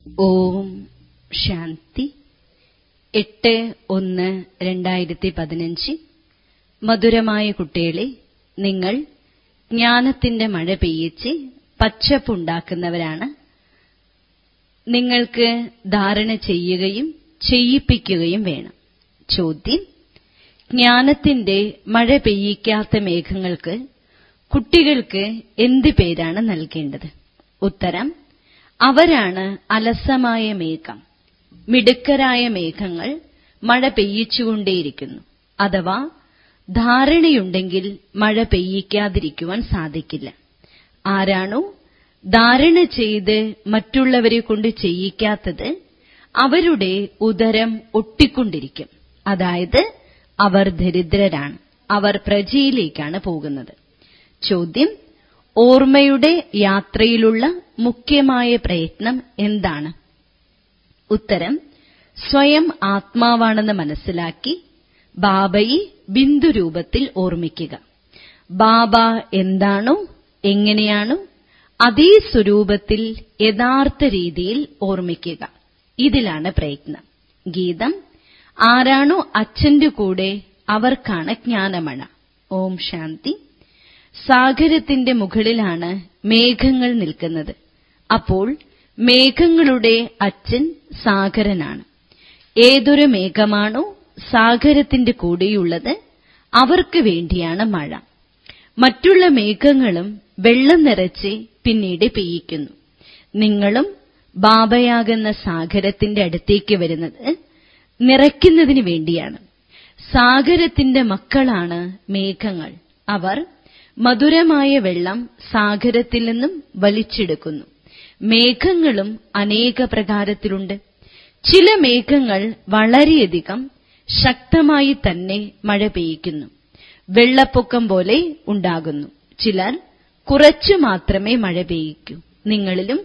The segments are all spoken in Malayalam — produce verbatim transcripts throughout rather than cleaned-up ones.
ഓം ശാന്തി. എട്ട് ഒന്ന് രണ്ടായിരത്തി പതിനഞ്ച്. മധുരമായ കുട്ടികളെ, നിങ്ങൾ ജ്ഞാനത്തിന്റെ മഴ പെയ്യിച്ച് പച്ചപ്പുണ്ടാക്കുന്നവരാണ്. നിങ്ങൾക്ക് ധാരണ ചെയ്യുകയും ചെയ്യിപ്പിക്കുകയും വേണം. ചോദ്യം: ജ്ഞാനത്തിന്റെ മഴ പെയ്യിക്കാത്ത മേഘങ്ങൾക്ക് കുട്ടികൾക്ക് എന്ത് പേരാണ് നൽകേണ്ടത്? ഉത്തരം: അവരാണ് അലസമായ മേഘം. മിടുക്കരായ മേഘങ്ങൾ മഴ പെയ്യിച്ചുകൊണ്ടേയിരിക്കുന്നു. അഥവാ ധാരണയുണ്ടെങ്കിൽ മഴ പെയ്യിക്കാതിരിക്കുവാൻ സാധിക്കില്ല. ആരാണോ ധാരണ ചെയ്ത് മറ്റുള്ളവരെ കൊണ്ട് ചെയ്യിക്കാത്തത്, അവരുടെ ഉദരം ഒട്ടിക്കൊണ്ടിരിക്കും. അതായത് അവർ ദരിദ്രരാണ്, അവർ പ്രജയിലേക്കാണ് പോകുന്നത്. ചോദ്യം: ഓർമ്മയുടെ യാത്രയിലുള്ള മുഖ്യമായ പ്രയത്നം എന്താണ്? ഉത്തരം: സ്വയം ആത്മാവാണെന്ന് മനസ്സിലാക്കി ബാബയെ ബിന്ദുരൂപത്തിൽ ഓർമ്മിക്കുക. ബാബ എന്താണോ എങ്ങനെയാണോ അതേ സ്വരൂപത്തിൽ യഥാർത്ഥ രീതിയിൽ ഓർമ്മിക്കുക. ഇതിലാണ് പ്രയത്നം. ഗീതം: ആരാണോ അച്ഛന്റെ കൂടെ അവർക്കാണ് ജ്ഞാനമഴ. ഓം ശാന്തി. സാഗരത്തിന്റെ മുകളിലാണ് മേഘങ്ങൾ നിൽക്കുന്നത്. അപ്പോൾ മേഘങ്ങളുടെ അച്ഛൻ സാഗരനാണ്. ഏതൊരു മേഘമാണോ സാഗരത്തിന്റെ കൂടെയുള്ളത്, അവർക്ക് വേണ്ടിയാണ് മഴ. മറ്റുള്ള മേഘങ്ങളും വെള്ളം നിറച്ച് പിന്നീട് പെയ്യിക്കുന്നു. നിങ്ങളും ബാബയാകുന്ന സാഗരത്തിന്റെ അടുത്തേക്ക് വരുന്നത് നിറയ്ക്കുന്നതിന് വേണ്ടിയാണ്. സാഗരത്തിന്റെ മക്കളാണ് മേഘങ്ങൾ. അവർ മധുരമായ വെള്ളം സാഗരത്തിൽ നിന്നും വലിച്ചെടുക്കുന്നു. മേഘങ്ങളും അനേക പ്രകാരത്തിലുണ്ട്. ചില മേഘങ്ങൾ വളരെയധികം ശക്തമായി തന്നെ മഴ പെയ്യിക്കുന്നു. വെള്ളപ്പൊക്കം പോലെ ഉണ്ടാകുന്നു. ചിലർ കുറച്ചു മാത്രമേ മഴ പെയ്യിക്കൂ. നിങ്ങളിലും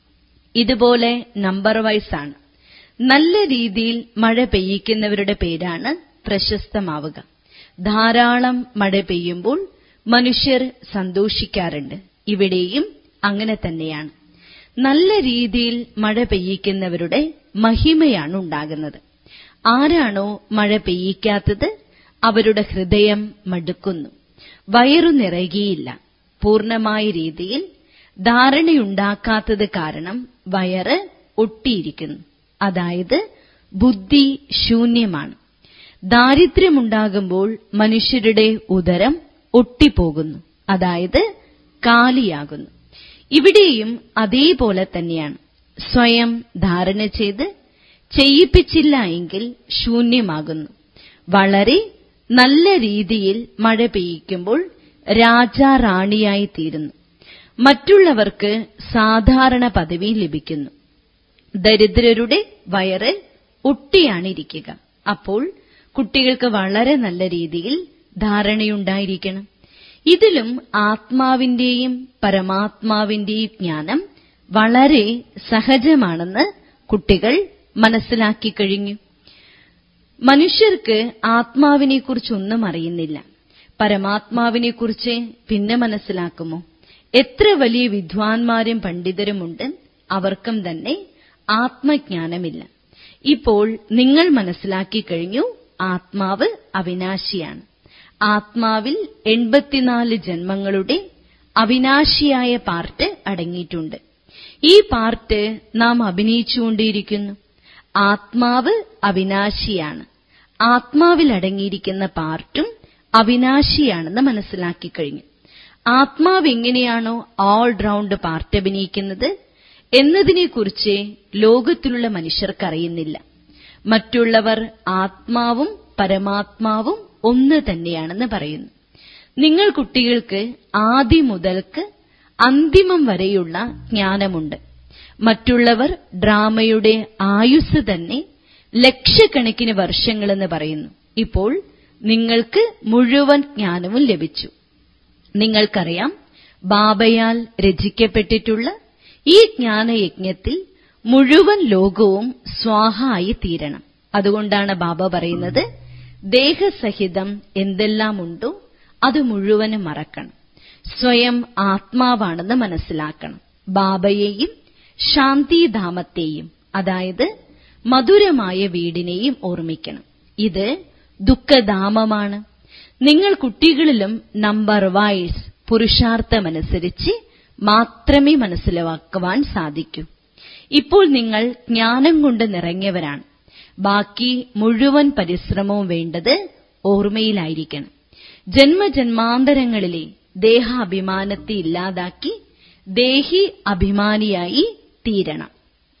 ഇതുപോലെ നമ്പർ വൈസ് ആണ്. നല്ല രീതിയിൽ മഴ പെയ്യിക്കുന്നവരുടെ പേരാണ് പ്രശസ്തമാവുക. ധാരാളം മഴ പെയ്യുമ്പോൾ മനുഷ്യർ സന്തോഷിക്കാറുണ്ട്. ഇവിടെയും അങ്ങനെ തന്നെയാണ്. നല്ല രീതിയിൽ മഴ പെയ്യിക്കുന്നവരുടെ മഹിമയാണ് ഉണ്ടാകുന്നത്. ആരാണോ മഴ പെയ്യിക്കാത്തത്, അവരുടെ ഹൃദയം മടുക്കുന്നു, വയറു നിറയുകയില്ല. പൂർണ്ണമായ രീതിയിൽ ധാരണയുണ്ടാക്കാത്തത് കാരണം വയറ് ഒട്ടിയിരിക്കുന്നു. അതായത് ബുദ്ധി ശൂന്യമാണ്. ദാരിദ്ര്യമുണ്ടാകുമ്പോൾ മനുഷ്യരുടെ ഉദരം ഒട്ടിപ്പോകുന്നു. അതായത് കാലിയാകുന്നു. ഇവിടെയും അതേപോലെ തന്നെയാണ്. സ്വയം ധാരണ ചെയ്ത് ചെയ്യിപ്പിച്ചില്ല എങ്കിൽ ശൂന്യമാകുന്നു. വളരെ നല്ല രീതിയിൽ മഴ പെയ്യിക്കുമ്പോൾ രാജാ റാണിയായി തീരുന്നു. മറ്റുള്ളവർക്ക് സാധാരണ പദവി ലഭിക്കുന്നു. ദരിദ്രരുടെ വയറ് ഒട്ടിയാണിരിക്കുക. അപ്പോൾ കുട്ടികൾക്ക് വളരെ നല്ല രീതിയിൽ ധാരണയുണ്ടായിരിക്കണം. ഇതിലും ആത്മാവിന്റെയും പരമാത്മാവിന്റെയും ജ്ഞാനം വളരെ സഹജമാണെന്ന് കുട്ടികൾ മനസ്സിലാക്കി കഴിഞ്ഞു. മനുഷ്യർക്ക് ആത്മാവിനെക്കുറിച്ചൊന്നും അറിയുന്നില്ല. പരമാത്മാവിനെക്കുറിച്ച് പിന്നെ മനസ്സിലാക്കുമോ? എത്ര വലിയ വിദ്വാൻമാരും പണ്ഡിതരുമുണ്ട്, അവർക്കും തന്നെ ആത്മജ്ഞാനമില്ല. ഇപ്പോൾ നിങ്ങൾ മനസ്സിലാക്കി കഴിഞ്ഞു, ആത്മാവ് അവിനാശിയാണ്. ആത്മാവിൽ എൺപത്തിനാല് ജന്മങ്ങളുടെ അവിനാശിയായ പാർട്ട് അടങ്ങിയിട്ടുണ്ട്. ഈ പാർട്ട് നാം അഭിനയിച്ചുകൊണ്ടേയിരിക്കുന്നു. ആത്മാവ് അവിനാശിയാണ്. ആത്മാവിൽ അടങ്ങിയിരിക്കുന്ന പാർട്ടും അവിനാശിയാണെന്ന് മനസ്സിലാക്കി കഴിഞ്ഞു. ആത്മാവ് എങ്ങനെയാണോ ഓൾ റൗണ്ട് പാർട്ട് അഭിനയിക്കുന്നത് എന്നതിനെക്കുറിച്ച് ലോകത്തിലുള്ള മനുഷ്യർക്കറിയുന്നില്ല. മറ്റുള്ളവർ ആത്മാവും പരമാത്മാവും ഒന്ന് തന്നെയാണെന്ന് പറയുന്നു. നിങ്ങൾ കുട്ടികൾക്ക് ആദ്യം മുതൽക്ക് അന്തിമം വരെയുള്ള ജ്ഞാനമുണ്ട്. മറ്റുള്ളവർ ഡ്രാമയുടെ ആയുസ് തന്നെ ലക്ഷക്കണക്കിന് വർഷങ്ങളെന്ന് പറയുന്നു. ഇപ്പോൾ നിങ്ങൾക്ക് മുഴുവൻ ജ്ഞാനവും ലഭിച്ചു. നിങ്ങൾക്കറിയാം, ബാബയാൽ രചിക്കപ്പെട്ടിട്ടുള്ള ഈ ജ്ഞാനയജ്ഞത്തിൽ മുഴുവൻ ലോകവും സ്വാഹായി തീരണം. അതുകൊണ്ടാണ് ബാബ പറയുന്നത്, ദേഹസഹിതം എന്തെല്ലാമുണ്ടോ അത് മുഴുവനും മറക്കണം. സ്വയം ആത്മാവാണെന്ന് മനസ്സിലാക്കണം. ബാബയെയും ശാന്തിധാമത്തെയും, അതായത് മധുരമായ വീടിനെയും ഓർമ്മിക്കണം. ഇത് ദുഃഖധാമമാണ്. നിങ്ങൾ കുട്ടികളിലും നമ്പർ വൈസ് പുരുഷാർത്ഥമനുസരിച്ച് മാത്രമേ മനസ്സിലാക്കുവാൻ സാധിക്കൂ. ഇപ്പോൾ നിങ്ങൾ ജ്ഞാനം കൊണ്ട് നിറഞ്ഞവരാണ്. ബാക്കി മുഴുവൻ പരിശ്രമവും വേണ്ടത് ഓർമ്മയിലായിരിക്കണം. ജന്മജന്മാന്തരങ്ങളിലെ ദേഹാഭിമാനത്തെ ഇല്ലാതാക്കി ദേഹി അഭിമാനിയായി തീരണം.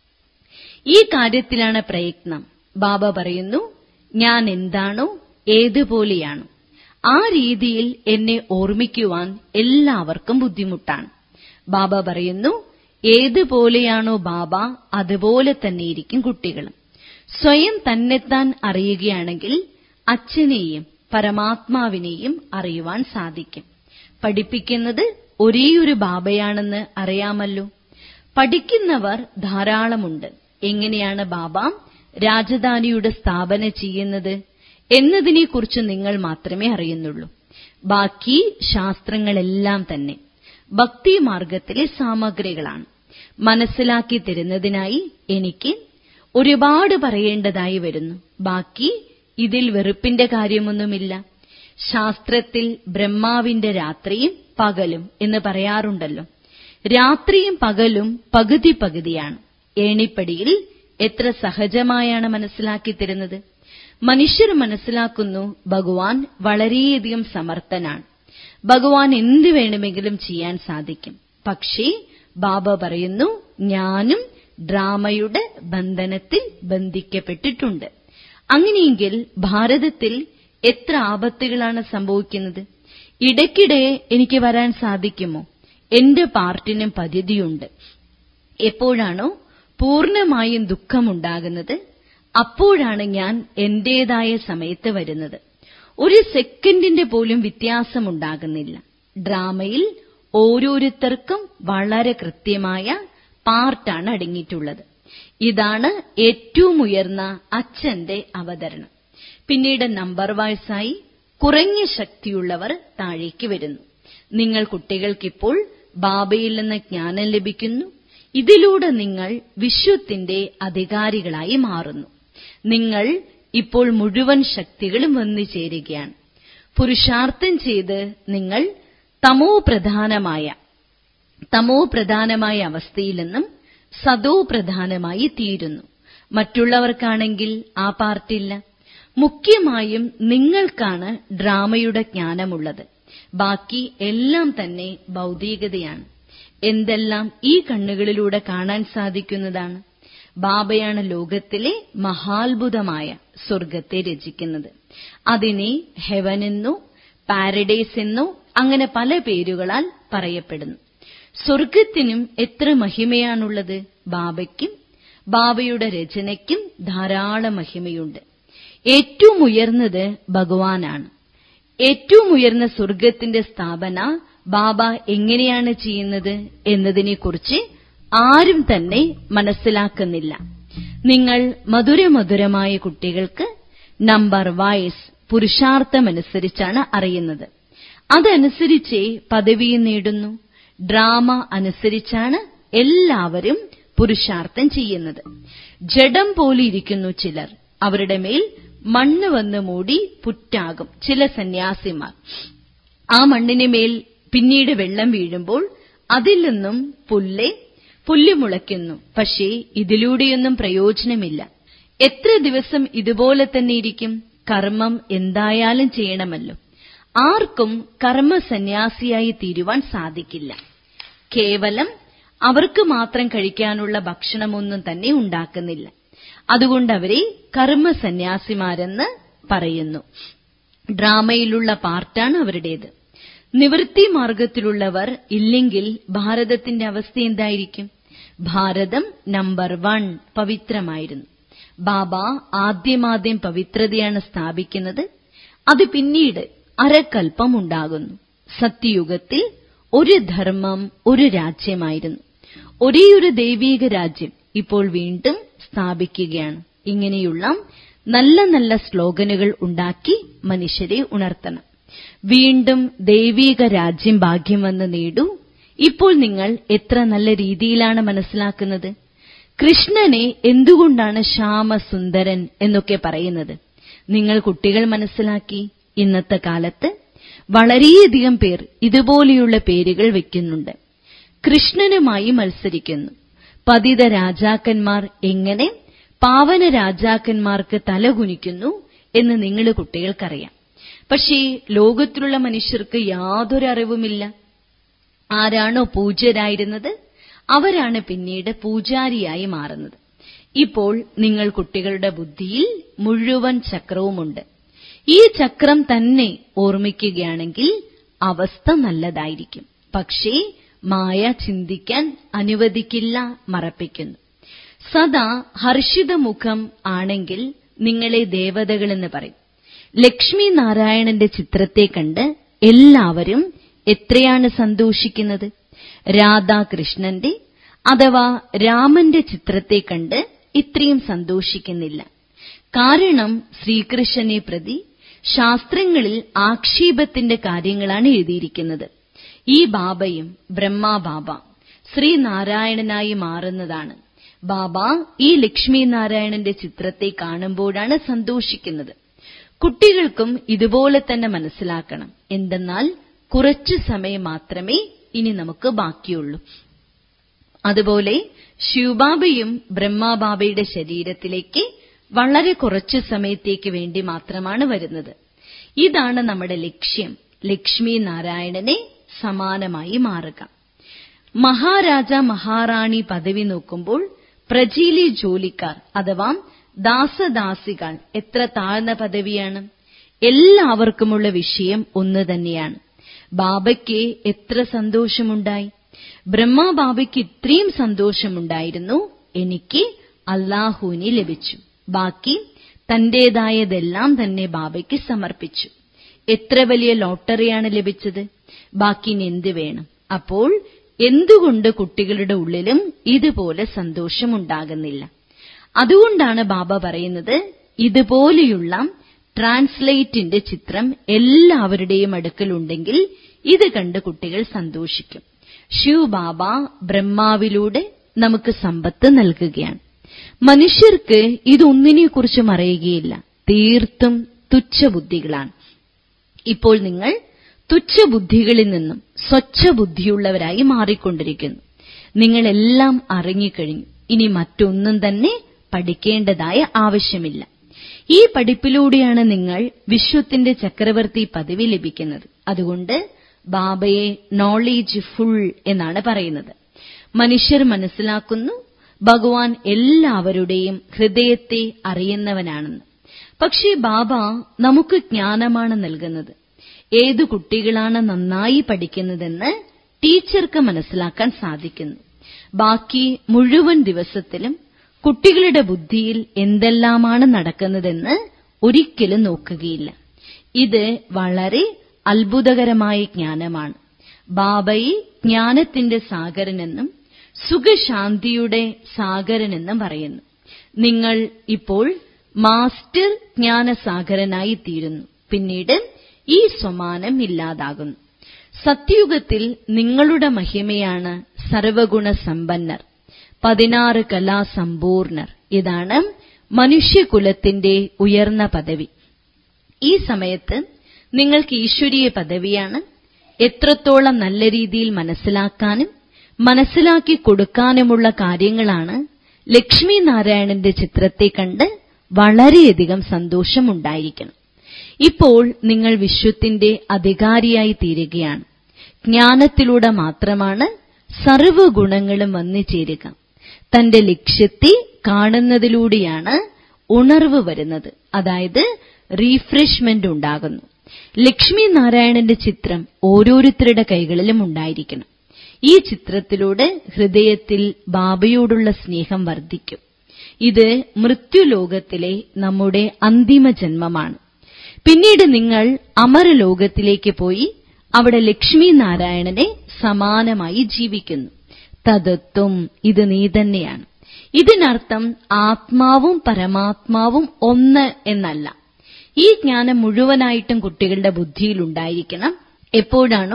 ഈ കാര്യത്തിലാണ് പ്രയത്നം. ബാബ പറയുന്നു, ഞാൻ എന്താണോ ഏതുപോലെയാണോ ആ രീതിയിൽ എന്നെ ഓർമ്മിക്കുവാൻ എല്ലാവർക്കും ബുദ്ധിമുട്ടാണ്. ബാബ പറയുന്നു, ഏതുപോലെയാണോ ബാബ അതുപോലെ തന്നെയിരിക്കും കുട്ടികളും. സ്വയം തന്നെത്താൻ അറിയുകയാണെങ്കിൽ അച്ഛനെയും പരമാത്മാവിനെയും അറിയുവാൻ സാധിക്കും. പഠിപ്പിക്കുന്നത് ഒരേയൊരു ബാബയാണെന്ന് അറിയാമല്ലോ. പഠിക്കുന്നവർ ധാരാളമുണ്ട്. എങ്ങനെയാണ് ബാബ രാജധാനിയുടെ സ്ഥാപന ചെയ്യുന്നത് എന്നതിനെക്കുറിച്ച് നിങ്ങൾ മാത്രമേ അറിയുന്നുള്ളൂ. ബാക്കി ശാസ്ത്രങ്ങളെല്ലാം തന്നെ ഭക്തി മാർഗത്തിലെ സാമഗ്രികളാണ്. മനസ്സിലാക്കി തരുന്നതിനായി എനിക്ക് ഒരുപാട് പറയേണ്ടതായി വരുന്നു. ബാക്കി ഇതിൽ വെറുപ്പിന്റെ കാര്യമൊന്നുമില്ല. ശാസ്ത്രത്തിൽ ബ്രഹ്മാവിന്റെ രാത്രിയും പകലും എന്ന് പറയാറുണ്ടല്ലോ. രാത്രിയും പകലും പകുതി പകുതിയാണ്. ഏണിപ്പടിയിൽ എത്ര സഹജമായാണ് മനസ്സിലാക്കി തരുന്നത്. മനുഷ്യർ മനസ്സിലാക്കുന്നു ഭഗവാൻ വളരെയധികം സമർത്ഥനാണ്, ഭഗവാൻ എന്ത് വേണമെങ്കിലും ചെയ്യാൻ സാധിക്കും. പക്ഷേ ബാബ പറയുന്നു, ഞാനും ഡ്രാമയുടെ ബന്ധനത്തിൽ ബന്ധിക്കപ്പെട്ടിട്ടുണ്ട്. അങ്ങനെയെങ്കിൽ ഭാരതത്തിൽ എത്ര ആപത്തുകളാണ് സംഭവിക്കുന്നത്. ഇടയ്ക്കിടെ എനിക്ക് വരാൻ സാധിക്കുമോ? എന്റെ പാർട്ടിനും പദ്ധതിയുണ്ട്. എപ്പോഴാണോ പൂർണ്ണമായും ദുഃഖമുണ്ടാകുന്നത് അപ്പോഴാണ് ഞാൻ എന്റേതായ സമയത്ത് വരുന്നത്. ഒരു സെക്കൻഡിന്റെ പോലും വ്യത്യാസമുണ്ടാകുന്നില്ല. ഡ്രാമയിൽ ഓരോരുത്തർക്കും വളരെ കൃത്യമായ പാർട്ടാണ് അടങ്ങിയിട്ടുള്ളത്. ഇതാണ് ഏറ്റവും ഉയർന്ന അച്ഛന്റെ അവതരണം. പിന്നീട് നമ്പർ വൈസായി കുറഞ്ഞ ശക്തിയുള്ളവർ താഴേക്ക് വരുന്നു. നിങ്ങൾ കുട്ടികൾക്കിപ്പോൾ ബാബയിൽ നിന്ന് ജ്ഞാനം ലഭിക്കുന്നു. ഇതിലൂടെ നിങ്ങൾ വിശ്വത്തിന്റെ അധികാരികളായി മാറുന്നു. നിങ്ങൾ ഇപ്പോൾ മുഴുവൻ ശക്തികളും വന്നു ചേരുകയാണ്. പുരുഷാർത്ഥം ചെയ്ത് നിങ്ങൾ തമോ പ്രധാനമായ തമോ പ്രധാനമായ അവസ്ഥയിൽ നിന്നും സതോ പ്രധാനമായി തീരുന്നു. മറ്റുള്ളവർക്കാണെങ്കിൽ ആ പാർട്ടില്ല. മുഖ്യമായും നിങ്ങൾക്കാണ് ഡ്രാമയുടെ ജ്ഞാനമുള്ളത്. ബാക്കി എല്ലാം തന്നെ ഭൗതികതയാണ്. എന്തെല്ലാം ഈ കണ്ണുകളിലൂടെ കാണാൻ സാധിക്കുന്നതാണ്. ബാബയാണ് ലോകത്തിലെ മഹാത്ഭുതമായ സ്വർഗത്തെ രചിക്കുന്നത്. അതിനെ ഹെവനെന്നോ പാരഡൈസ് എന്നോ അങ്ങനെ പല പേരുകളാൽ പറയപ്പെടുന്നു. സ്വർഗത്തിനും എത്ര മഹിമയാണുള്ളത്. ബാബയ്ക്കും ബാബയുടെ രചനയ്ക്കും ധാരാളം മഹിമയുണ്ട്. ഏറ്റവും ഉയർന്നത് ഭഗവാനാണ്. ഏറ്റവും ഉയർന്ന സ്വർഗത്തിന്റെ സ്ഥാപന ബാബ എങ്ങനെയാണ് ചെയ്യുന്നത് എന്നതിനെക്കുറിച്ച് ആരും തന്നെ മനസ്സിലാക്കുന്നില്ല. നിങ്ങൾ മധുരമധുരമായ കുട്ടികൾക്ക് നമ്പർ വൈസ് പുരുഷാർത്ഥമനുസരിച്ചാണ് അറിയുന്നത്. അതനുസരിച്ചേ പദവിയും നേടുന്നു. ഡ്രാമ അനുസരിച്ചാണ് എല്ലാവരും പുരുഷാർത്ഥം ചെയ്യുന്നത്. ജഡം പോലെ ഇരിക്കുന്നു ചിലർ. അവരുടെ മേൽ മണ്ണ് വന്ന് മൂടി പുറ്റാകും ചില സന്യാസിമാർ. ആ മണ്ണിന് മേൽ പിന്നീട് വെള്ളം വീഴുമ്പോൾ അതിൽ നിന്നും പുല്ല് പുല്ല് മുളയ്ക്കുന്നു. പക്ഷേ ഇതിലൂടെയൊന്നും പ്രയോജനമില്ല. എത്ര ദിവസം ഇതുപോലെ തന്നെ ഇരിക്കും? കർമ്മം എന്തായാലും ചെയ്യണമല്ലോ. ആർക്കും കർമ്മ സന്യാസിയായി തീരുവാൻ സാധിക്കില്ല. കേവലം അവർക്ക് മാത്രം കഴിക്കാനുള്ള ഭക്ഷണമൊന്നും തന്നെ ഉണ്ടാക്കുന്നില്ല. അതുകൊണ്ട് അവരെ കർമ്മ സന്യാസിമാരെന്ന് പറയുന്നു. ഡ്രാമയിലുള്ള പാർട്ടാണ് അവരുടേത്. നിവൃത്തി മാർഗത്തിലുള്ളവർ ഇല്ലെങ്കിൽ ഭാരതത്തിന്റെ അവസ്ഥ എന്തായിരിക്കും? ഭാരതം നമ്പർ വൺ പവിത്രമായിരുന്നു. ബാബ ആദ്യമാദ്യം പവിത്രതയാണ് സ്ഥാപിക്കുന്നത്. അത് പിന്നീട് അരക്കൽപ്പം ഉണ്ടാകുന്നു. സത്യയുഗത്തിൽ ഒരു ധർമ്മം ഒരു രാജ്യമായിരുന്നു. ഒരേയൊരു ദൈവീക രാജ്യം ഇപ്പോൾ വീണ്ടും സ്ഥാപിക്കുകയാണ്. ഇങ്ങനെയുള്ള നല്ല നല്ല സ്ലോഗനുകൾ ഉണ്ടാക്കി മനുഷ്യരെ ഉണർത്തണം. വീണ്ടും ദൈവീക രാജ്യം ഭാഗ്യം വന്ന് നേടൂ. ഇപ്പോൾ നിങ്ങൾ എത്ര നല്ല രീതിയിലാണ് മനസ്സിലാക്കുന്നത്. കൃഷ്ണനെ എന്തുകൊണ്ടാണ് ശ്യാമസുന്ദരൻ എന്നൊക്കെ പറയുന്നത്? നിങ്ങൾ കുട്ടികൾ മനസ്സിലാക്കി. ഇന്നത്തെ കാലത്ത് വളരെയധികം പേർ ഇതുപോലെയുള്ള പേരുകൾ വെക്കുന്നുണ്ട്. കൃഷ്ണനുമായി മത്സരിക്കുന്നു. പതിത രാജാക്കന്മാർ എങ്ങനെ പാവന രാജാക്കന്മാർക്ക് തലകുനിക്കുന്നു എന്ന് നിങ്ങൾ കുട്ടികൾക്കറിയാം. പക്ഷേ ലോകത്തിലുള്ള മനുഷ്യർക്ക് യാതൊരു അറിവുമില്ല. ആരാണോ പൂജ്യരായിരുന്നത് അവരാണ് പിന്നീട് പൂജാരിയായി മാറുന്നത്. ഇപ്പോൾ നിങ്ങൾ കുട്ടികളുടെ ബുദ്ധിയിൽ മുഴുവൻ ചക്രവുമുണ്ട്. ഈ ചക്രം തന്നെ ഓർമ്മിക്കുകയാണെങ്കിൽ അവസ്ഥ നല്ലതായിരിക്കും. പക്ഷേ മായ ചിന്തിക്കാൻ അനുവദിക്കില്ല, മറപ്പിക്കുന്നു. സദാ ഹർഷിതമുഖം ആണെങ്കിൽ നിങ്ങളെ ദേവതകളെന്ന് പറയും. ലക്ഷ്മി നാരായണന്റെ ചിത്രത്തെ കണ്ട് എല്ലാവരും എത്രയാണ് സന്തോഷിക്കുന്നത്? രാധാകൃഷ്ണന്റെ അഥവാ രാമന്റെ ചിത്രത്തെ കണ്ട് ഇത്രയും സന്തോഷിക്കുന്നില്ല. കാരണം ശ്രീകൃഷ്ണനെ പ്രതി ശാസ്ത്രങ്ങളിൽ ആക്ഷേപത്തിന്റെ കാര്യങ്ങളാണ് എഴുതിയിരിക്കുന്നത്. ഈ ബാബയും ബ്രഹ്മാ ബാബ ശ്രീനാരായണനായി മാറുന്നതാണ്. ബാബ ഈ ലക്ഷ്മി നാരായണന്റെ ചിത്രത്തെ കാണുമ്പോഴാണ് സന്തോഷിക്കുന്നത്. കുട്ടികൾക്കും ഇതുപോലെ തന്നെ മനസ്സിലാക്കണം. എന്തെന്നാൽ കുറച്ചു സമയം മാത്രമേ ഇനി നമുക്ക് ബാക്കിയുള്ളൂ. അതുപോലെ ശിവബാബയും ബ്രഹ്മാബാബയുടെ ശരീരത്തിലേക്ക് വളരെ കുറച്ചു സമയത്തേക്ക് വേണ്ടി മാത്രമാണ് വരുന്നത്. ഇതാണ് നമ്മുടെ ലക്ഷ്യം, ലക്ഷ്മി നാരായണനെ സമാനമായി മാറുക. മഹാരാജ മഹാറാണി പദവി നോക്കുമ്പോൾ പ്രജയിലെ ജോലിക്കാർ അഥവാ ദാസദാസികൾ എത്ര താഴ്ന്ന പദവിയാണ്. എല്ലാവർക്കുമുള്ള വിഷയം ഒന്ന് തന്നെയാണ്. ബാബയ്ക്ക് എത്ര സന്തോഷമുണ്ടായി. ബ്രഹ്മാബാബയ്ക്ക് ഇത്രയും സന്തോഷമുണ്ടായിരുന്നു, എനിക്ക് അല്ലാഹുവിനെ ലഭിച്ചു. ബാക്കി തന്റേതായതെല്ലാം തന്നെ ബാബയ്ക്ക് സമർപ്പിച്ചു. എത്ര വലിയ ലോട്ടറിയാണ് ലഭിച്ചത്. ബാക്കി ഇനി എന്ത് വേണം? അപ്പോൾ എന്തുകൊണ്ട് കുട്ടികളുടെ ഉള്ളിലും ഇതുപോലെ സന്തോഷമുണ്ടാകുന്നില്ല? അതുകൊണ്ടാണ് ബാബ പറയുന്നത്, ഇതുപോലെയുള്ള ട്രാൻസ്ലേറ്റിന്റെ ചിത്രം എല്ലാവരുടെയും അടുക്കലുണ്ടെങ്കിൽ ഇത് കണ്ട് കുട്ടികൾ സന്തോഷിക്കും. ശിവ് ബാബ ബ്രഹ്മാവിലൂടെ നമുക്ക് സമ്പത്ത് നൽകുകയാണ്. മനുഷ്യർക്ക് ഇതൊന്നിനെക്കുറിച്ചും അറിയുകയില്ല. തീർത്തും തുച്ഛബുദ്ധികളാണ്. ഇപ്പോൾ നിങ്ങൾ തുച്ഛബുദ്ധികളിൽ നിന്നും സ്വച്ഛബുദ്ധിയുള്ളവരായി മാറിക്കൊണ്ടിരിക്കുന്നു. നിങ്ങളെല്ലാം അറിഞ്ഞുകഴിഞ്ഞു. ഇനി മറ്റൊന്നും തന്നെ പഠിക്കേണ്ടതായ ആവശ്യമില്ല. ഈ പഠിപ്പിലൂടെയാണ് നിങ്ങൾ വിശ്വത്തിന്റെ ചക്രവർത്തി പദവി ലഭിക്കുന്നത്. അതുകൊണ്ട് ബാബയെ നോളേജ് ഫുൾ എന്നാണ് പറയുന്നത്. മനുഷ്യർ മനസ്സിലാക്കുന്നു ഭഗവാൻ എല്ലാവരുടെയും ഹൃദയത്തെ അറിയുന്നവനാണെന്ന്. പക്ഷേ ബാബ നമുക്ക് ജ്ഞാനമാണ് നൽകുന്നത്. ഏതു കുട്ടികളാണ് നന്നായി പഠിക്കുന്നതെന്ന് ടീച്ചർക്ക് മനസ്സിലാക്കാൻ സാധിക്കുന്നു. ബാക്കി മുഴുവൻ ദിവസത്തിലും കുട്ടികളുടെ ബുദ്ധിയിൽ എന്തെല്ലാമാണ് നടക്കുന്നതെന്ന് ഒരിക്കലും നോക്കുകയില്ല. ഇത് വളരെ അത്ഭുതകരമായ ജ്ഞാനമാണ്. ബാബയെ ജ്ഞാനത്തിന്റെ സാഗരനെന്നും സുഖശാന്തിയുടെ സാഗരനെന്നും പറയുന്നു. നിങ്ങൾ ഇപ്പോൾ മാസ്റ്റർ ജ്ഞാനസാഗരനായി തീരുന്നു. പിന്നീട് ഈ സ്വമാനം ഇല്ലാതാകുന്നു. സത്യുഗത്തിൽ നിങ്ങളുടെ മഹിമയാണ് സർവഗുണ സമ്പന്നർ, പതിനാറ് കലാസമ്പൂർണർ. ഇതാണ് മനുഷ്യകുലത്തിന്റെ ഉയർന്ന പദവി. ഈ സമയത്ത് നിങ്ങൾക്ക് ഈശ്വരീയ പദവിയാണ്. എത്രത്തോളം നല്ല രീതിയിൽ മനസ്സിലാക്കാനും മനസ്സിലാക്കി കൊടുക്കാനുമുള്ള കാര്യങ്ങളാണ് ലക്ഷ്മി നാരായണന്റെ ചിത്രത്തെ കണ്ട് വളരെയധികം സന്തോഷമുണ്ടായിരിക്കണം. ഇപ്പോൾ നിങ്ങൾ വിശ്വത്തിന്റെ അധികാരിയായി തീരുകയാണ്. ജ്ഞാനത്തിലൂടെ മാത്രമാണ് സർവ്വഗുണങ്ങളും വന്നു ചേരുക. തന്റെ ലക്ഷ്യത്തെ കാണുന്നതിലൂടെയാണ് ഉണർവ് വരുന്നത്, അതായത് റീഫ്രഷ്മെന്റ് ഉണ്ടാകുന്നു. ലക്ഷ്മി നാരായണന്റെ ചിത്രം ഓരോരുത്തരുടെ കൈകളിലും ഉണ്ടായിരിക്കണം. ഈ ചിത്രത്തിലൂടെ ഹൃദയത്തിൽ ബാബയോടുള്ള സ്നേഹം വർദ്ധിക്കും. ഇത് മൃത്യുലോകത്തിലെ നമ്മുടെ അന്തിമ ജന്മമാണ്. പിന്നീട് നിങ്ങൾ അമരലോകത്തിലേക്ക് പോയി അവിടെ ലക്ഷ്മി നാരായണനെ സമാനമായി ജീവിക്കുന്നു. തത്വം ഇത് നീ തന്നെയാണ്. ഇതിനർത്ഥം ആത്മാവും പരമാത്മാവും ഒന്ന് എന്നല്ല. ഈ ജ്ഞാനം മുഴുവനായിട്ടും കുട്ടികളുടെ ബുദ്ധിയിൽ ഉണ്ടായിരിക്കണം. എപ്പോഴാണോ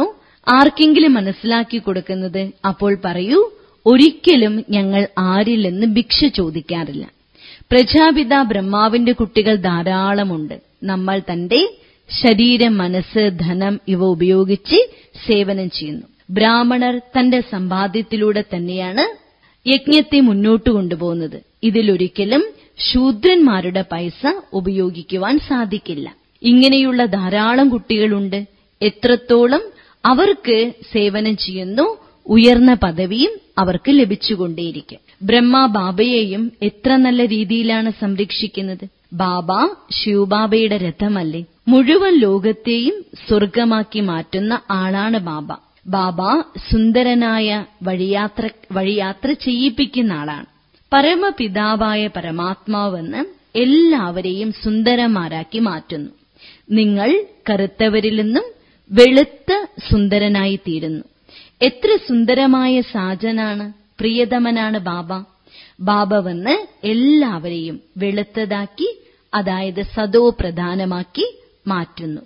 ആർക്കെങ്കിലും മനസ്സിലാക്കി കൊടുക്കുന്നത്, അപ്പോൾ പറയൂ, ഒരിക്കലും ഞങ്ങൾ ആരിൽ നിന്ന് ഭിക്ഷ ചോദിക്കാറില്ല. പ്രജാപിതാ ബ്രഹ്മാവിന്റെ കുട്ടികൾ ധാരാളമുണ്ട്. നമ്മൾ തന്റെ ശരീരം, മനസ്സ്, ധനം ഇവ ഉപയോഗിച്ച് സേവനം ചെയ്യുന്നു. ബ്രാഹ്മണർ തന്റെ സമ്പാദ്യത്തിലൂടെ തന്നെയാണ് യജ്ഞത്തെ മുന്നോട്ട് കൊണ്ടുപോകുന്നത്. ഇതിലൊരിക്കലും ശൂദ്രന്മാരുടെ പൈസ ഉപയോഗിക്കുവാൻ സാധിക്കില്ല. ഇങ്ങനെയുള്ള ധാരാളം കുട്ടികളുണ്ട്. എത്രത്തോളം അവർക്ക് സേവനം ചെയ്യുന്നു, ഉയർന്ന പദവിയും അവർക്ക് ലഭിച്ചുകൊണ്ടേയിരിക്കും. ബ്രഹ്മ ബാബയെയും എത്ര നല്ല രീതിയിലാണ് സംരക്ഷിക്കുന്നത്. ബാബ ശിവബാബയുടെ രഥമല്ലേ? മുഴുവൻ ലോകത്തെയും സ്വർഗമാക്കി മാറ്റുന്ന ആളാണ് ബാബ. ബാബ സുന്ദരനായ വഴിയാത്ര വഴിയാത്ര ചെയ്യിപ്പിക്കുന്ന ആളാണ്. പരമപിതാവായ പരമാത്മാവെന്ന് എല്ലാവരെയും സുന്ദരന്മാരാക്കി മാറ്റുന്നു. നിങ്ങൾ കറുത്തവരിൽ നിന്നും വെളുത്ത സുന്ദരനായി തീരുന്നു. എത്ര സുന്ദരമായ സാജനാണ്, പ്രിയതമനാണ് ബാബ. ബാബ വന്ന് എല്ലാവരെയും വെളുത്തതാക്കി, അതായത് സദോ പ്രധാനമാക്കി മാറ്റുന്നു.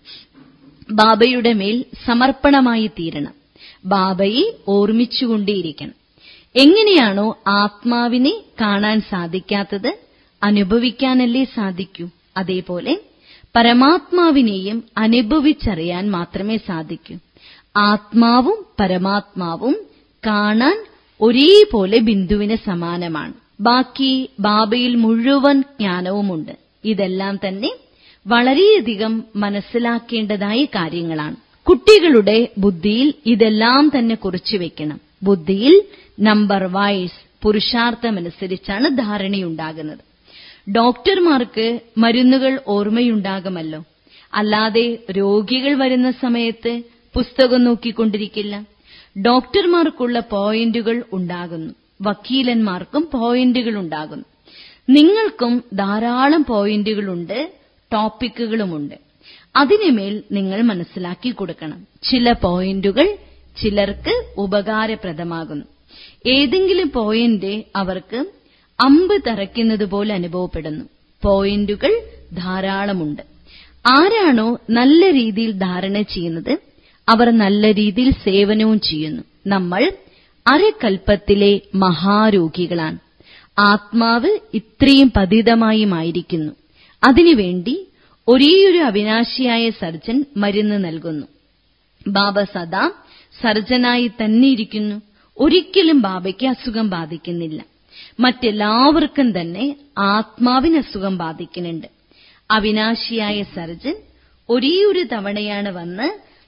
ബാബയുടെ മേൽ സമർപ്പണമായി തീരണം. ബാബയെ ഓർമ്മിച്ചുകൊണ്ടേയിരിക്കണം. എങ്ങനെയാണോ ആത്മാവിനെ കാണാൻ സാധിക്കാത്തത്, അനുഭവിക്കാനല്ലേ സാധിക്കൂ, അതേപോലെ പരമാത്മാവിനെയും അനുഭവിച്ചറിയാൻ മാത്രമേ സാധിക്കൂ. ആത്മാവും പരമാത്മാവും കാണാൻ ഒരേപോലെ ബിന്ദുവിന് സമാനമാണ്. ബാക്കി ബാബയിൽ മുഴുവൻ ജ്ഞാനവുമുണ്ട്. ഇതെല്ലാം തന്നെ വളരെയധികം മനസ്സിലാക്കേണ്ടതായ കാര്യങ്ങളാണ്. കുട്ടികളുടെ ബുദ്ധിയിൽ ഇതെല്ലാം തന്നെ കുറിച്ചു വെക്കണം. ബുദ്ധിയിൽ നമ്പർ വൈസ് പുരുഷാർത്ഥമനുസരിച്ചാണ് ധാരണയുണ്ടാകുന്നത്. ഡോക്ടർമാർക്ക് മരുന്നുകൾ ഓർമ്മയുണ്ടാകുമല്ലോ, അല്ലാതെ രോഗികൾ വരുന്ന സമയത്ത് പുസ്തകം നോക്കിക്കൊണ്ടിരിക്കില്ല. ഡോക്ടർമാർക്കുള്ള പോയിന്റുകൾ ഉണ്ടാകുന്നു, വക്കീലന്മാർക്കും പോയിന്റുകൾ ഉണ്ടാകുന്നു. നിങ്ങൾക്കും ധാരാളം പോയിന്റുകളുണ്ട്, ടോപ്പിക്കുകളുമുണ്ട്. അതിനുമേൽ നിങ്ങൾ മനസ്സിലാക്കി കൊടുക്കണം. ചില പോയിന്റുകൾ ചിലർക്ക് ഉപകാരപ്രദമാകുന്നു. ഏതെങ്കിലും പോയിന്റ് അവർക്ക് അമ്പ് തറയ്ക്കുന്നത് പോലെ അനുഭവപ്പെടുന്നു. പോയിന്റുകൾ ധാരാളമുണ്ട്. ആരാണോ നല്ല രീതിയിൽ ധാരണ ചെയ്യുന്നത്, അവർ നല്ല രീതിയിൽ സേവനവും ചെയ്യുന്നു. നമ്മൾ അരകൽപ്പത്തിലെ മഹാരോഗികളാണ്. ആത്മാവ് ഇത്രയും പതിതമായുമായിരിക്കുന്നു. അതിനുവേണ്ടി ഒരേയൊരു അവിനാശിയായ സർജൻ മരുന്ന് നൽകുന്നു. ബാബ സദാ സർജനായി തന്നെ ഇരിക്കുന്നു. ഒരിക്കലും ബാബയ്ക്ക് അസുഖം ബാധിക്കുന്നില്ല. മറ്റെല്ലാവർക്കും തന്നെ ആത്മാവിന് അസുഖം ബാധിക്കുന്നുണ്ട്. അവിനാശിയായ സർജൻ ഒരേയൊരു തവണയാണ് വന്ന്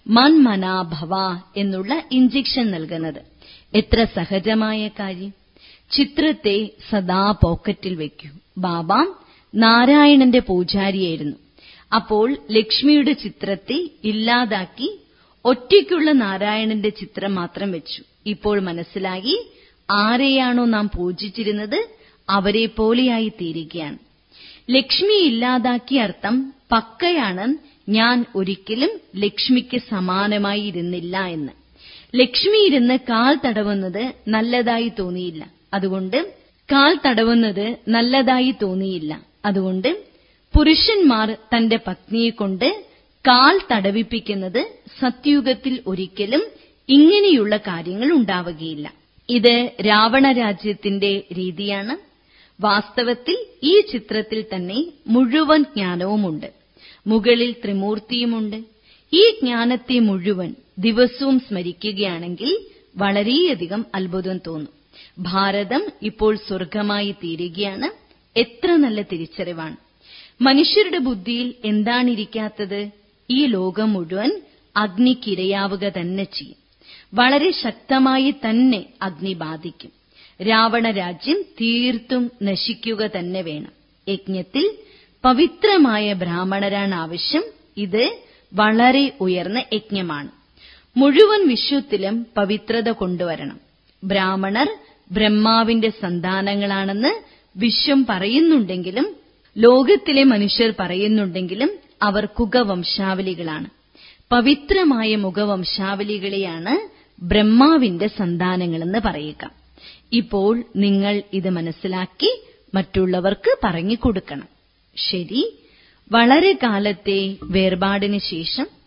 മൻമനാഭവ എന്നുള്ള ഇഞ്ചക്ഷൻ നൽകുന്നത്. എത്ര സഹജമായ കാര്യം. ചിത്രത്തെ സദാ പോക്കറ്റിൽ വയ്ക്കൂ. ബാബ നാരായണന്റെ പൂജാരിയായിരുന്നു. അപ്പോൾ ലക്ഷ്മിയുടെ ചിത്രത്തെ ഇല്ലാതാക്കി ഒറ്റയ്ക്കുള്ള നാരായണന്റെ ചിത്രം മാത്രം വെച്ചു. ഇപ്പോൾ മനസ്സിലായി, ആരെയാണോ നാം പൂജിച്ചിരുന്നത് അവരെ പോലെയായി തീരുകയാണ്. ലക്ഷ്മി ഇല്ലാതാക്കിയ അർത്ഥം പക്കയാണ്, ഞാൻ ഒരിക്കലും ലക്ഷ്മിക്ക് സമാനമായി ഇരുന്നില്ല എന്ന്. ലക്ഷ്മി ഇരുന്ന് കാൽ തടവുന്നത് നല്ലതായി തോന്നിയില്ല. അതുകൊണ്ട് കാൽ തടവുന്നത് നല്ലതായി തോന്നിയില്ല. അതുകൊണ്ട് പുരുഷന്മാർ തന്റെ പത്നിയെക്കൊണ്ട് കാൽ തടവിപ്പിക്കുന്നത് സത്യുഗത്തിൽ ഒരിക്കലും ഇങ്ങനെയുള്ള കാര്യങ്ങൾ ഉണ്ടാവുകയില്ല. ഇത് രാവണ രാജ്യത്തിന്റെ രീതിയാണ്. വാസ്തവത്തിൽ ഈ ചിത്രത്തിൽ തന്നെ മുഴുവൻ ജ്ഞാനവുമുണ്ട്. മുകളിൽ ത്രിമൂർത്തിയുമുണ്ട്. ഈ ജ്ഞാനത്തെ മുഴുവൻ ദിവസവും സ്മരിക്കുകയാണെങ്കിൽ വളരെയധികം അത്ഭുതം തോന്നും. ഭാരതം ഇപ്പോൾ സ്വർഗമായി തീരുകയാണ്. എത്ര നല്ല തിരിച്ചറിവാണ്. മനുഷ്യരുടെ ബുദ്ധിയിൽ എന്താണിരിക്കാത്തത്? ഈ ലോകം മുഴുവൻ അഗ്നിക്കിരയാവുക തന്നെ ചെയ്യും. വളരെ ശക്തമായി തന്നെ അഗ്നി ബാധിക്കും. രാവണ രാജ്യം തീർത്തും നശിക്കുക തന്നെ വേണം. യജ്ഞത്തിൽ പവിത്രമായ ബ്രാഹ്മണരാണ് ആവശ്യം. ഇത് വളരെ ഉയർന്ന യജ്ഞമാണ്. മുഴുവൻ വിശ്വത്തിലും പവിത്രത കൊണ്ടുവരണം. ബ്രാഹ്മണർ ബ്രഹ്മാവിന്റെ സന്താനങ്ങളാണെന്ന് വിശ്വം പറയുന്നുണ്ടെങ്കിലും, ലോകത്തിലെ മനുഷ്യർ പറയുന്നുണ്ടെങ്കിലും അവർ കുഗവംശാവലികളാണ്. പവിത്രമായ മുഖവംശാവലികളെയാണ് ബ്രഹ്മാവിന്റെ സന്താനങ്ങളെന്ന് പറയുക. ഇപ്പോൾ നിങ്ങൾ ഇത് മനസ്സിലാക്കി മറ്റുള്ളവർക്ക് പറഞ്ഞു കൊടുക്കണം. ശരി, വളരെ കാലത്തെ വേർപാടിന് ശേഷം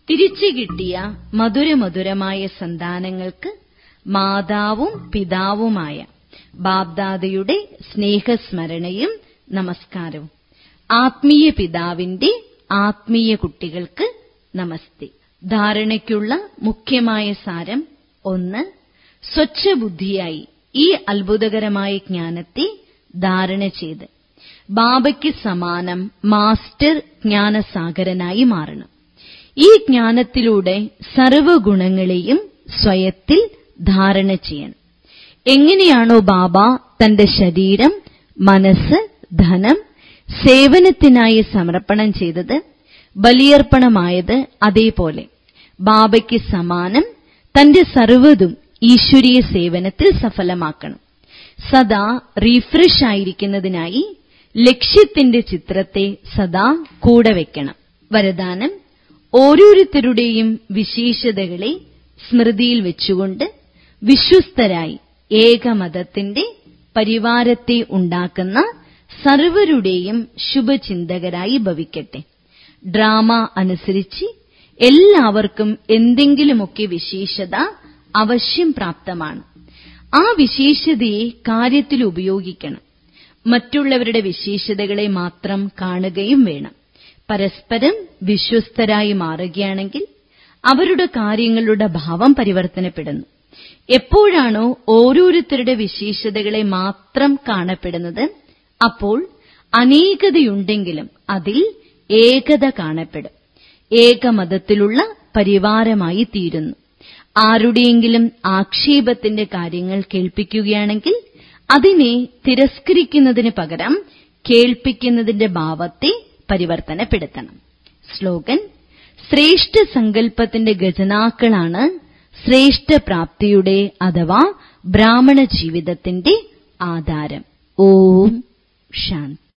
തിരിച്ചു കിട്ടിയ മധുരമധുരമായ സന്താനങ്ങൾക്ക് മാതാവും പിതാവുമായ ബാബ്ദാദയുടെ സ്നേഹസ്മരണയും നമസ്കാരവും. ആത്മീയ പിതാവിന്റെ ആത്മീയ കുട്ടികൾക്ക് നമസ്തേ. ധാരണയ്ക്കുള്ള മുഖ്യമായ സാരം: ഒന്ന്, സ്വച്ഛബുദ്ധിയായി ഈ അത്ഭുതകരമായ ജ്ഞാനത്തെ ധാരണ ചെയ്ത് ബാബയ്ക്ക് സമാനം മാസ്റ്റർ ജ്ഞാനസാഗരനായി മാറണം. ഈ ജ്ഞാനത്തിലൂടെ സർവഗുണങ്ങളെയും സ്വയത്തിൽ ധാരണ ചെയ്യണം. എങ്ങനെയാണോ ബാബ തന്റെ ശരീരം, മനസ്സ്, ധനം സേവനത്തിനായി സമർപ്പണം ചെയ്തത്, ബലിയർപ്പണമായത്, അതേപോലെ ബാബയ്ക്ക് സമാനം തന്റെ സർവ്വതും ഈശ്വരീയ സേവനത്തിൽ സഫലമാക്കണം. സദാ റീഫ്രഷ് ആയിരിക്കുന്നതിനായി ലക്ഷ്യത്തിന്റെ ചിത്രത്തെ സദാ കൂടെ വെക്കണം. വരദാനം: ഓരോരുത്തരുടെയും വിശേഷതകളെ സ്മൃതിയിൽ വെച്ചുകൊണ്ട് വിശ്വസ്തരായി ഏകമതത്തിന്റെ പരിവാരത്തെ ഉണ്ടാക്കുന്ന സർവരുടെയും ശുഭചിന്തകരായി ഭവിക്കട്ടെ. ഡ്രാമ അനുസരിച്ച് എല്ലാവർക്കും എന്തെങ്കിലുമൊക്കെ വിശേഷത അവശ്യം പ്രാപ്തമാണ്. ആ വിശേഷതയെ കാര്യത്തിൽ ഉപയോഗിക്കണം. മറ്റുള്ളവരുടെ വിശേഷതകളെ മാത്രം കാണുകയും വേണം. പരസ്പരം വിശ്വസ്തരായി മാറുകയാണെങ്കിൽ അവരുടെ കാര്യങ്ങളുടെ ഭാവം പരിവർത്തനപ്പെടുന്നു. എപ്പോഴാണോ ഓരോരുത്തരുടെ വിശേഷതകളെ മാത്രം കാണപ്പെടുന്നത്, അപ്പോൾ അനേകതയുണ്ടെങ്കിലും അതിൽ ഏകത കാണപ്പെടും. ഏകമതത്തിലുള്ള പരിവാരമായി തീരുന്നു. ആരുടെയെങ്കിലും ആക്ഷേപത്തിന്റെ കാര്യങ്ങൾ കേൾപ്പിക്കുകയാണെങ്കിൽ അതിനെ തിരസ്കരിക്കുന്നതിന് പകരം കേൾപ്പിക്കുന്നതിന്റെ ഭാവത്തെ പരിവർത്തനപ്പെടുത്തണം. സ്ലോഗൻ: ശ്രേഷ്ഠ സങ്കല്പത്തിന്റെ ഖജനാക്കളാണ് ശ്രേഷ്ഠ പ്രാപ്തിയുടെ അഥവാ ബ്രാഹ്മണ ജീവിതത്തിന്റെ ആധാരം. ഓം ശാന്തി.